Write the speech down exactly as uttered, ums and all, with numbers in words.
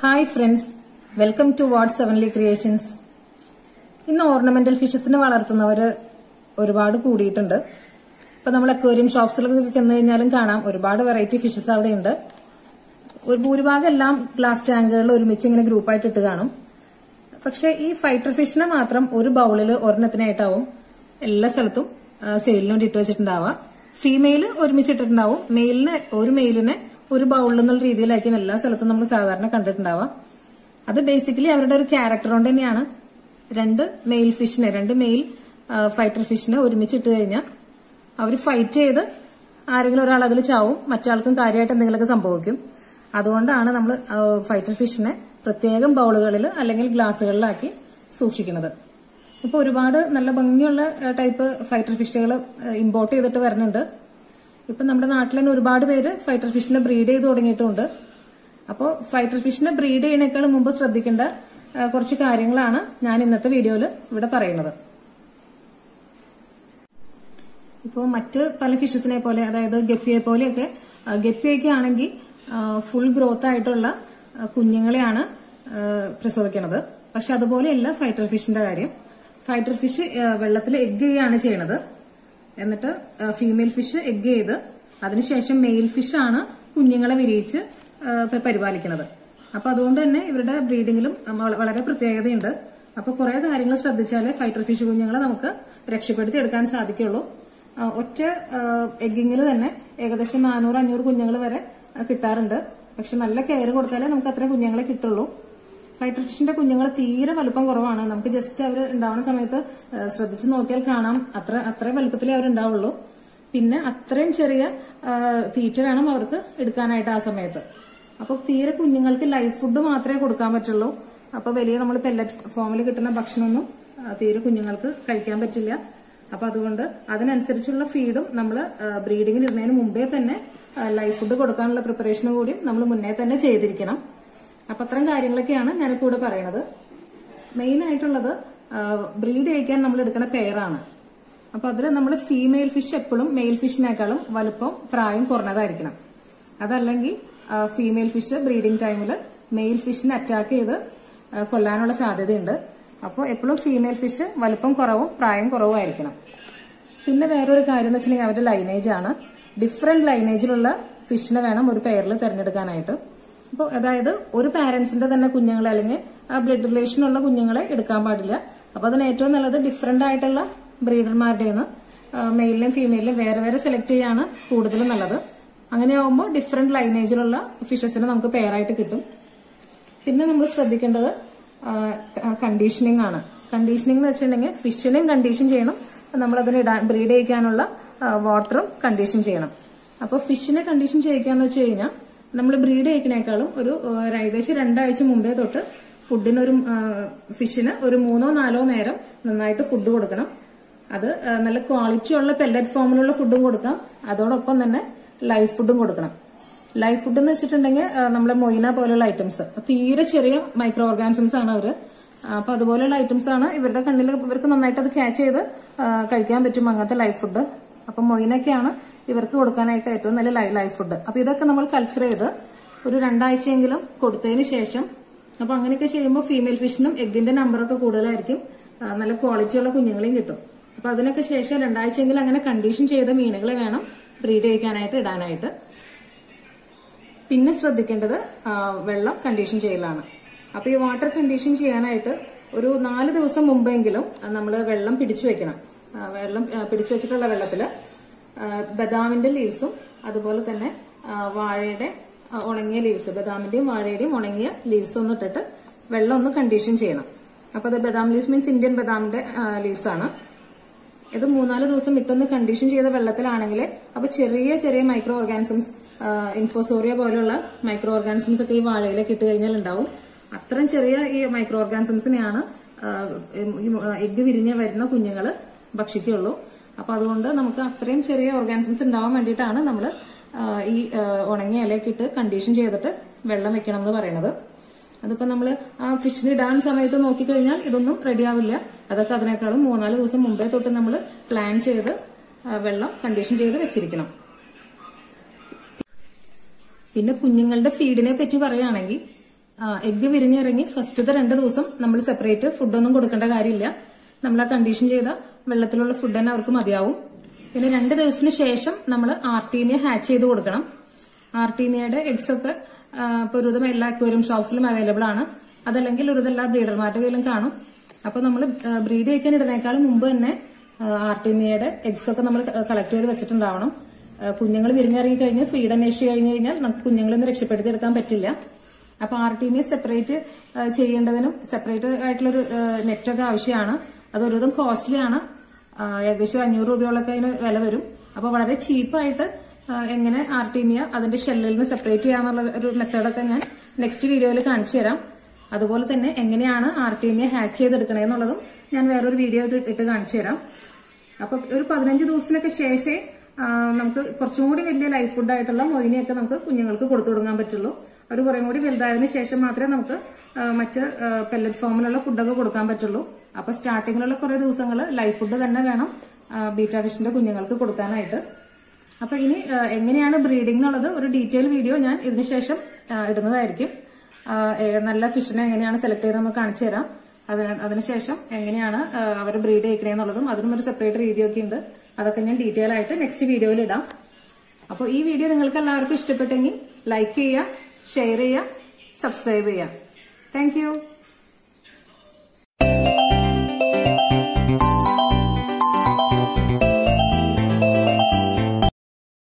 Hi friends, welcome to Ward Sevenly Creations. ഇന്ന് ornamental ഫിഷസിനെ വളർത്തുന്നവര് ഒരുപാട് കൂടിയിട്ടുണ്ട്. ഇപ്പൊ നമ്മൾ അക്വേറിയം ഷോപ്സിലൊക്കെ ചെന്ന് കഴിഞ്ഞാലും കാണാം ഒരുപാട് വെറൈറ്റി ഫിഷസ് അവിടെ ഉണ്ട്. ഒരു ഭൂരിഭാഗം എല്ലാം ഗ്ലാസ് ടാങ്കുകളിൽ ഒരുമിച്ച് ഇങ്ങനെ ഗ്രൂപ്പായിട്ട് ഇട്ട് കാണും. പക്ഷെ ഈ ഫൈറ്റർ ഫിഷിനെ മാത്രം ഒരു ബൗളിൽ ഒരെണ്ണത്തിനായിട്ടാവും എല്ലാ സ്ഥലത്തും സെയിലിന് വേണ്ടി ഇട്ട് വെച്ചിട്ടുണ്ടാവുക. ഫീമെയില് ഒരുമിച്ചിട്ടിട്ടുണ്ടാവും. മെയിലിനെ ഒരു മെയിലിനെ ഒരു ബൗളിൽ എന്നുള്ള രീതിയിലായിരിക്കും എല്ലാ സ്ഥലത്തും നമ്മൾ സാധാരണ കണ്ടിട്ടുണ്ടാവാം. അത് ബേസിക്കലി അവരുടെ ഒരു ക്യാരക്ടർ കൊണ്ട് തന്നെയാണ്. രണ്ട് മെയിൽ ഫിഷിനെ രണ്ട് മെയിൽ ഫൈറ്റർ ഫിഷിനെ ഒരുമിച്ചിട്ട് കഴിഞ്ഞാൽ അവർ ഫൈറ്റ് ചെയ്ത് ആരെങ്കിലും ഒരാൾ അതിൽ ചാവും, മറ്റാൾക്കും കാര്യമായിട്ട് എന്തെങ്കിലുമൊക്കെ സംഭവിക്കും. അതുകൊണ്ടാണ് നമ്മൾ ഫൈറ്റർ ഫിഷിനെ പ്രത്യേകം ബൗളുകളിൽ അല്ലെങ്കിൽ ഗ്ലാസുകളിലാക്കി സൂക്ഷിക്കുന്നത്. ഇപ്പൊ ഒരുപാട് നല്ല ഭംഗിയുള്ള ടൈപ്പ് ഫൈറ്റർ ഫിഷുകൾ ഇമ്പോർട്ട് ചെയ്തിട്ട് വരുന്നുണ്ട്. ഇപ്പൊ നമ്മുടെ നാട്ടിൽ തന്നെ ഒരുപാട് പേര് ഫൈറ്റർ ഫിഷിനെ ബ്രീഡ് ചെയ്ത് തുടങ്ങിയിട്ടുണ്ട്. അപ്പോൾ ഫൈറ്റർ ഫിഷിനെ ബ്രീഡ് ചെയ്യുന്നതിനേക്കാൾ മുമ്പ് ശ്രദ്ധിക്കേണ്ട കുറച്ച് കാര്യങ്ങളാണ് ഞാൻ ഇന്നത്തെ വീഡിയോയിൽ ഇവിടെ പറയുന്നത്. ഇപ്പോൾ മറ്റ് പല ഫിഷസിനെ പോലെ, അതായത് ഗപ്പിയെ പോലെയൊക്കെ, ഗപ്പിയൊക്കെ ആണെങ്കിൽ ഫുൾ ഗ്രോത്ത് ആയിട്ടുള്ള കുഞ്ഞുങ്ങളെയാണ് പ്രസവിക്കുന്നത്. പക്ഷെ അതുപോലെയല്ല ഫൈറ്റർ ഫിഷിന്റെ കാര്യം. ഫൈറ്റർ ഫിഷ് വെള്ളത്തിൽ എഗ് ചെയ്യുകയാണ് ചെയ്യണത്. എന്നിട്ട് ഫീമെയിൽ ഫിഷ് എഗ് ചെയ്ത് അതിനുശേഷം മെയിൽ ഫിഷ് ആണ് കുഞ്ഞുങ്ങളെ വിരിയിച്ച് പരിപാലിക്കുന്നത്. അപ്പൊ അതുകൊണ്ട് തന്നെ ഇവരുടെ ബ്രീഡിങ്ങിലും വളരെ പ്രത്യേകതയുണ്ട്. അപ്പൊ കുറെ കാര്യങ്ങൾ ശ്രദ്ധിച്ചാലേ ഫൈറ്റർ ഫിഷ് കുഞ്ഞുങ്ങളെ നമുക്ക് രക്ഷപ്പെടുത്തി എടുക്കാൻ സാധിക്കുള്ളൂ. ഒറ്റ എഗ്ഗിങ്ങിൽ തന്നെ ഏകദേശം നാനൂറ് അഞ്ഞൂറ് കുഞ്ഞുങ്ങൾ വരെ കിട്ടാറുണ്ട്. പക്ഷെ നല്ല കെയർ കൊടുത്താലേ നമുക്ക് അത്ര കുഞ്ഞുങ്ങളെ കിട്ടുള്ളൂ. ഫൈറ്റർ ഫിഷിന്റെ കുഞ്ഞുങ്ങൾ തീരെ വലുപ്പം കുറവാണ്. നമുക്ക് ജസ്റ്റ് അവർ ഉണ്ടാവുന്ന സമയത്ത് ശ്രദ്ധിച്ചു നോക്കിയാൽ കാണാം അത്ര അത്ര വലുപ്പത്തിലേ അവരുണ്ടാവുള്ളൂ. പിന്നെ അത്രയും ചെറിയ തീറ്റ വേണം അവർക്ക് എടുക്കാനായിട്ട് ആ സമയത്ത്. അപ്പൊ തീരെ കുഞ്ഞുങ്ങൾക്ക് ലൈഫ് ഫുഡ് മാത്രമേ കൊടുക്കാൻ പറ്റുള്ളൂ. അപ്പൊ വലിയ നമ്മൾ പെല്ലറ്റ് ഫോമിൽ കിട്ടുന്ന ഭക്ഷണമൊന്നും തീരെ കുഞ്ഞുങ്ങൾക്ക് കഴിക്കാൻ പറ്റില്ല. അപ്പൊ അതുകൊണ്ട് അതിനനുസരിച്ചുള്ള ഫീഡും നമ്മൾ ബ്രീഡിങ്ങിന് ഇടുന്നതിന് മുമ്പേ തന്നെ ലൈഫ് ഫുഡ് കൊടുക്കാനുള്ള പ്രിപ്പറേഷനും കൂടി നമ്മൾ മുന്നേ തന്നെ ചെയ്തിരിക്കണം. അപ്പൊ അത്തരം കാര്യങ്ങളൊക്കെയാണ് ഞാനിപ്പോ ഇവിടെ പറയുന്നത്. മെയിൻ ആയിട്ടുള്ളത് ബ്രീഡ് ചെയ്യിക്കാൻ നമ്മൾ എടുക്കുന്ന പെയറാണ്. അപ്പൊ അതിൽ നമ്മൾ ഫീമെയിൽ ഫിഷ് എപ്പോഴും മെയിൽ ഫിഷിനേക്കാളും വലുപ്പം പ്രായം കുറഞ്ഞതായിരിക്കണം. അതല്ലെങ്കിൽ ഫീമെയിൽ ഫിഷ് ബ്രീഡിംഗ് ടൈമിൽ മെയിൽ ഫിഷിനെ അറ്റാക്ക് ചെയ്ത് കൊല്ലാനുള്ള സാധ്യതയുണ്ട്. അപ്പോൾ എപ്പോഴും ഫീമെയിൽ ഫിഷ് വലുപ്പം കുറവും പ്രായം കുറവും ആയിരിക്കണം. പിന്നെ വേറൊരു കാര്യം എന്ന് വെച്ചിട്ടുണ്ടെങ്കിൽ അവരുടെ ലൈനേജ് ആണ്. ഡിഫറെന്റ് ലൈനേജിലുള്ള ഫിഷിനെ വേണം ഒരു പെയറിൽ തിരഞ്ഞെടുക്കാനായിട്ട്. അപ്പോൾ അതായത് ഒരു പാരന്റ്സിന്റെ തന്നെ കുഞ്ഞുങ്ങളെ അല്ലെങ്കിൽ ആ ബ്ലഡ് റിലേഷനുള്ള കുഞ്ഞുങ്ങളെ എടുക്കാൻ പാടില്ല. അപ്പൊ അതിന് ഏറ്റവും നല്ലത് ഡിഫറെന്റ് ആയിട്ടുള്ള ബ്രീഡർമാരുടെ മെയിലിനെയും ഫീമെയിലിനെയും വേറെ വേറെ സെലക്ട് ചെയ്യാണ് കൂടുതലും നല്ലത്. അങ്ങനെയാവുമ്പോൾ ഡിഫറെന്റ് ലൈനേജിലുള്ള ഫിഷസിനെ നമുക്ക് പെയറായിട്ട് കിട്ടും. പിന്നെ നമ്മൾ ശ്രദ്ധിക്കേണ്ടത് കണ്ടീഷനിങ് ആണ്. കണ്ടീഷനിങ് എന്ന് വെച്ചിട്ടുണ്ടെങ്കിൽ ഫിഷിനെയും കണ്ടീഷൻ ചെയ്യണം, നമ്മളതിന് ഇടാൻ ബ്രീഡ് ചെയ്യിക്കാനുള്ള വാട്ടറും കണ്ടീഷൻ ചെയ്യണം. അപ്പോൾ ഫിഷിനെ കണ്ടീഷൻ ചെയ്യിക്കാന്ന് വെച്ച് കഴിഞ്ഞാൽ നമ്മൾ ബ്രീഡ് ചെയ്യിക്കുന്നേക്കാളും ഒരു ഏകദേശം രണ്ടാഴ്ച മുമ്പേ തൊട്ട് ഫുഡിന് ഒരു ഫിഷിന് ഒരു മൂന്നോ നാലോ നേരം നന്നായിട്ട് ഫുഡ് കൊടുക്കണം. അത് നല്ല ക്വാളിറ്റി ഉള്ള പെല്ലറ്റ് ഫോമിലുള്ള ഫുഡും കൊടുക്കാം. അതോടൊപ്പം തന്നെ ലൈഫ് ഫുഡും കൊടുക്കണം. ലൈഫ് ഫുഡ് എന്ന് വെച്ചിട്ടുണ്ടെങ്കിൽ നമ്മളെ മൊയ്ന പോലെയുള്ള ഐറ്റംസ്, തീരെ ചെറിയ മൈക്രോ ഓർഗാനിസംസ് ആണ് അവര്. അപ്പൊ അതുപോലെയുള്ള ഐറ്റംസ് ആണ് ഇവരുടെ കണ്ണിൽ ഇവർക്ക് നന്നായിട്ട് അത് ക്യാച്ച് ചെയ്ത് കഴിക്കാൻ പറ്റും അങ്ങനത്തെ ലൈഫ് ഫുഡ്. അപ്പൊ മൊയ്നൊക്കെയാണ് ഇവർക്ക് കൊടുക്കാനായിട്ട് ഏറ്റവും നല്ല ലൈഫ് ഫുഡ്. അപ്പൊ ഇതൊക്കെ നമ്മൾ കൾച്ചർ ചെയ്ത് ഒരു രണ്ടാഴ്ചയെങ്കിലും കൊടുത്തതിന് ശേഷം, അപ്പൊ അങ്ങനെയൊക്കെ ചെയ്യുമ്പോൾ ഫീമെയിൽ ഫിഷിനും എഗ്ഗിന്റെ നമ്പറൊക്കെ കൂടുതലായിരിക്കും, നല്ല ക്വാളിറ്റിയുള്ള കുഞ്ഞുങ്ങളെയും കിട്ടും. അപ്പൊ അതിനൊക്കെ ശേഷം രണ്ടാഴ്ചയെങ്കിലും അങ്ങനെ കണ്ടീഷൻ ചെയ്ത മീനുകളെ വേണം ബ്രീഡ് ചെയ്യിക്കാനായിട്ട് ഇടാനായിട്ട്. പിന്നെ ശ്രദ്ധിക്കേണ്ടത് വെള്ളം കണ്ടീഷൻ ചെയ്യലാണ്. അപ്പൊ ഈ വാട്ടർ കണ്ടീഷൻ ചെയ്യാനായിട്ട് ഒരു നാല് ദിവസം മുമ്പെങ്കിലും നമ്മൾ വെള്ളം പിടിച്ചു വെക്കണം. വെള്ളം പിടിച്ചു വെച്ചിട്ടുള്ള വെള്ളത്തില് ബദാമിന്റെ ലീവ്സും അതുപോലെ തന്നെ വാഴയുടെ ഉണങ്ങിയ ലീവ്സ്, ബദാമിന്റെയും വാഴയുടെയും ഉണങ്ങിയ ലീവ്സ് ഒന്ന് ഇട്ടിട്ട് വെള്ളം ഒന്ന് കണ്ടീഷൻ ചെയ്യണം. അപ്പൊ അത് ബദാം ലീവ്സ് മീൻസ് ഇന്ത്യൻ ബദാമിന്റെ ലീവ്സ് ആണ്. ഇത് മൂന്നാല് ദിവസം ഇട്ടൊന്ന് കണ്ടീഷൻ ചെയ്ത വെള്ളത്തിലാണെങ്കിൽ അപ്പൊ ചെറിയ ചെറിയ മൈക്രോ ഓർഗാനിസംസ്, ഇൻഫോസോറിയ പോലെയുള്ള മൈക്രോ ഓർഗാനിസംസ് ഒക്കെ ഈ വാഴയിലേക്ക് ഇട്ട് കഴിഞ്ഞാൽ ഉണ്ടാവും. അത്രയും ചെറിയ ഈ മൈക്രോ ഓർഗാനിസംസിനെയാണ് എഗ്ഗ് വിരിഞ്ഞ് വരുന്ന കുഞ്ഞുങ്ങൾ ഭക്ഷിക്കുള്ളൂ. അപ്പൊ അതുകൊണ്ട് നമുക്ക് അത്രയും ചെറിയ ഓർഗാനിസംസ് ഉണ്ടാവാൻ വേണ്ടിയിട്ടാണ് നമ്മൾ ഈ ഉണങ്ങിയ ഇലയൊക്കെ ഇട്ട് കണ്ടീഷൻ ചെയ്തിട്ട് വെള്ളം വെക്കണം എന്ന് പറയുന്നത്. അതിപ്പോ നമ്മൾ ആ ഫിഷിന് ഇടാൻ സമയത്ത് നോക്കിക്കഴിഞ്ഞാൽ ഇതൊന്നും റെഡി ആവില്ല. അതൊക്കെ അതിനേക്കാളും മൂന്നാല് ദിവസം മുമ്പേ തൊട്ട് നമ്മൾ പ്ലാൻ ചെയ്ത് വെള്ളം കണ്ടീഷൻ ചെയ്ത് വെച്ചിരിക്കണം. പിന്നെ കുഞ്ഞുങ്ങളുടെ ഫീഡിനെ പറ്റി പറയുകയാണെങ്കിൽ എഗ്ഗ് വിരിഞ്ഞിറങ്ങി ഫസ്റ്റത്തെ രണ്ട് ദിവസം നമ്മൾ സെപ്പറേറ്റ് ഫുഡൊന്നും കൊടുക്കേണ്ട കാര്യമില്ല. നമ്മൾ ആ കണ്ടീഷൻ ചെയ്ത വെള്ളത്തിലുള്ള ഫുഡ് തന്നെ അവർക്ക് മതിയാവും. പിന്നെ രണ്ട് ദിവസത്തിന് ശേഷം നമ്മൾ ആർട്ടീമിയ ഹാച്ച് ചെയ്ത് കൊടുക്കണം. ആർട്ടീമിയയുടെ എഗ്സ് ഒക്കെ ഇപ്പൊ ഒരുവിധം എല്ലാ അക്വേറിയം ഷോപ്സിലും അവൈലബിൾ ആണ്. അതല്ലെങ്കിൽ ഒരുവിധം എല്ലാ ബ്രീഡർമാരുടെ കയ്യിലും കാണും. അപ്പൊ നമ്മൾ ബ്രീഡ് ചെയ്യിക്കാൻ ഇടുന്നേക്കാളും മുമ്പ് തന്നെ ആർട്ടീമിയയുടെ എഗ്സ് ഒക്കെ നമ്മൾ കളക്ട് ചെയ്ത് വെച്ചിട്ടുണ്ടാവണം. കുഞ്ഞുങ്ങൾ വിരിഞ്ഞിറങ്ങി കഴിഞ്ഞ് ഫീഡ് അന്വേഷിച്ച് കഴിഞ്ഞ് കഴിഞ്ഞാൽ നമുക്ക് കുഞ്ഞുങ്ങളൊന്നും രക്ഷപ്പെടുത്തി എടുക്കാൻ പറ്റില്ല. അപ്പൊ ആർട്ടീമിയ സെപ്പറേറ്റ് ചെയ്യേണ്ടതിനും സെപ്പറേറ്റ് ആയിട്ടുള്ളൊരു നെറ്റൊക്കെ ആവശ്യമാണ്. അത് ഒരുവിധം കോസ്റ്റ്ലി ആണ്. ഏകദേശം അഞ്ഞൂറ് രൂപയോളൊക്കെ അതിന് വില വരും. അപ്പൊ വളരെ ചീപ്പായിട്ട് എങ്ങനെ ആർട്ടീമിയ അതിന്റെ ഷെല്ലിൽ നിന്ന് സെപ്പറേറ്റ് ചെയ്യാന്നുള്ള ഒരു മെത്തേഡൊക്കെ ഞാൻ നെക്സ്റ്റ് വീഡിയോയിൽ കാണിച്ചു തരാം. അതുപോലെ തന്നെ എങ്ങനെയാണ് ആർട്ടീമിയ ഹാച്ച് ചെയ്തെടുക്കണേന്നുള്ളതും ഞാൻ വേറൊരു വീഡിയോ ഇട്ട് കാണിച്ചു തരാം. അപ്പൊ ഒരു പതിനഞ്ച് ദിവസത്തിനൊക്കെ ശേഷമേ നമുക്ക് കുറച്ചും കൂടി വലിയ ലൈഫ് ഫുഡ് ആയിട്ടുള്ള മൊയിനെയൊക്കെ നമുക്ക് കുഞ്ഞുങ്ങൾക്ക് കൊടുത്തു തുടങ്ങാൻ പറ്റുള്ളൂ. ഒരു കുറേ കൂടി വലുതായതിനു ശേഷം മാത്രമേ നമുക്ക് മറ്റ് പെല്ലറ്റ് ഫോമിലുള്ള ഫുഡൊക്കെ കൊടുക്കാൻ പറ്റുള്ളൂ. അപ്പൊ സ്റ്റാർട്ടിങ്ങിലുള്ള കുറെ ദിവസങ്ങൾ ലൈഫ് ഫുഡ് തന്നെ വേണം ബീറ്റാ ഫിഷിന്റെ കുഞ്ഞുങ്ങൾക്ക് കൊടുക്കാനായിട്ട്. അപ്പൊ ഇനി എങ്ങനെയാണ് ബ്രീഡിംഗ് എന്നുള്ളത് ഒരു ഡീറ്റെയിൽ വീഡിയോ ഞാൻ ഇതിനുശേഷം ഇടുന്നതായിരിക്കും. നല്ല ഫിഷിനെ എങ്ങനെയാണ് സെലക്ട് ചെയ്തതെന്ന് കാണിച്ചു തരാം. അതിനുശേഷം എങ്ങനെയാണ് അവർ ബ്രീഡ് ചെയ്യിക്കണേന്നുള്ളതും അതിനും ഒരു സെപ്പറേറ്റ് രീതിയൊക്കെ ഉണ്ട്. അതൊക്കെ ഞാൻ ഡീറ്റെയിൽ ആയിട്ട് നെക്സ്റ്റ് വീഡിയോയിൽ ഇടാം. അപ്പോൾ ഈ വീഡിയോ നിങ്ങൾക്ക് എല്ലാവർക്കും ഇഷ്ടപ്പെട്ടെങ്കിൽ ലൈക്ക് ചെയ്യുക, ഷെയർ ചെയ്യുക, സബ്സ്ക്രൈബ് ചെയ്യുക. Thank U.